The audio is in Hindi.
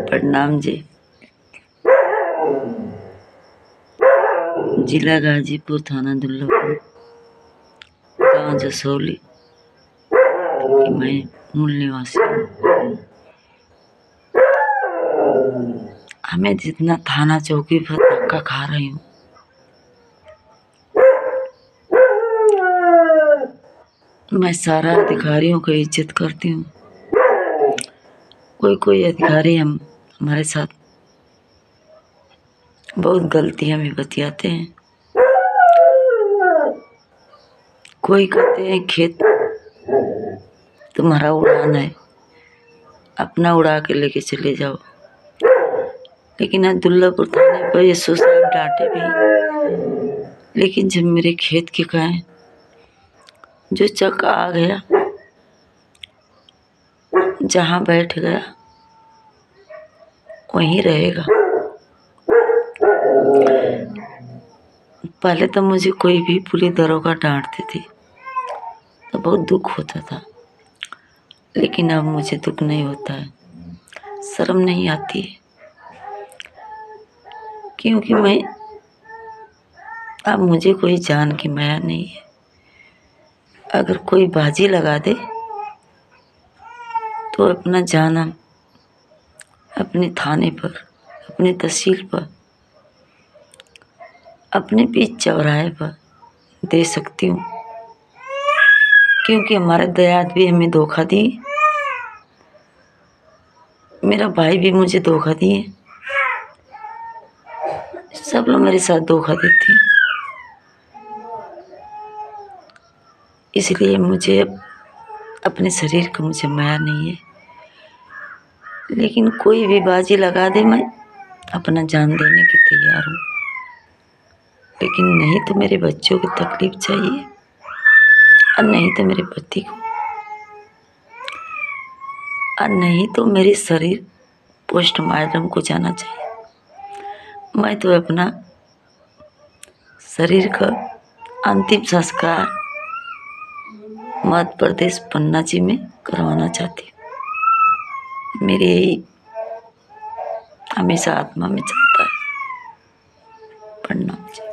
प्रणाम जी। जिला गाजीपुर, थाना दुर्लभपुर, गांव जसौली की मैं मूल निवासी हूँ। हमें जितना थाना चौकी पर धक्का खा रही हूँ, मैं सारा अधिकारियों की इज्जत करती हूँ। कोई अधिकारी हमारे साथ बहुत गलतियाँ भी बतियाते हैं। कोई कहते हैं खेत तुम्हारा उड़ान है, अपना उड़ा के लेके चले जाओ। लेकिन आज दुर्लभपुर थाने पर यीशु साहब डांटे भी, लेकिन जब मेरे खेत के कहें जो चक्का आ गया, जहाँ बैठ गया वहीं रहेगा। पहले तो मुझे कोई भी पुलिस दरोगा डांटती थी तो बहुत दुख होता था, लेकिन अब मुझे दुख नहीं होता है, शर्म नहीं आती है, क्योंकि अब मुझे कोई जान की माया नहीं है। अगर कोई बाजी लगा दे तो अपना जान अपने थाने पर, अपनी तहसील पर, अपने बीच चौराहे पर दे सकती हूँ, क्योंकि हमारे दयाद भी हमें धोखा दिए, मेरा भाई भी मुझे धोखा दिए, सब लोग मेरे साथ धोखा देते हैं। इसलिए मुझे अपने शरीर का मुझे माया नहीं है, लेकिन कोई भी बाजी लगा दे मैं अपना जान देने की तैयार हूँ। लेकिन नहीं तो मेरे बच्चों की तकलीफ चाहिए और नहीं तो मेरे पति को, और नहीं तो मेरे शरीर पोस्टमार्टम को जाना चाहिए। मैं तो अपना शरीर का अंतिम संस्कार मध्य प्रदेश पन्ना जी में करवाना चाहती हूँ। मेरे यही हमेशा आत्मा में चलता है। प्रणाम जी।